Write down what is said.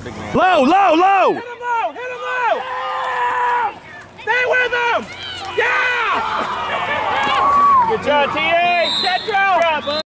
big man. Low, low, low! Hit him low! Hit him low! Yeah! Stay with him! Yeah! Good job, TA! Cantrell!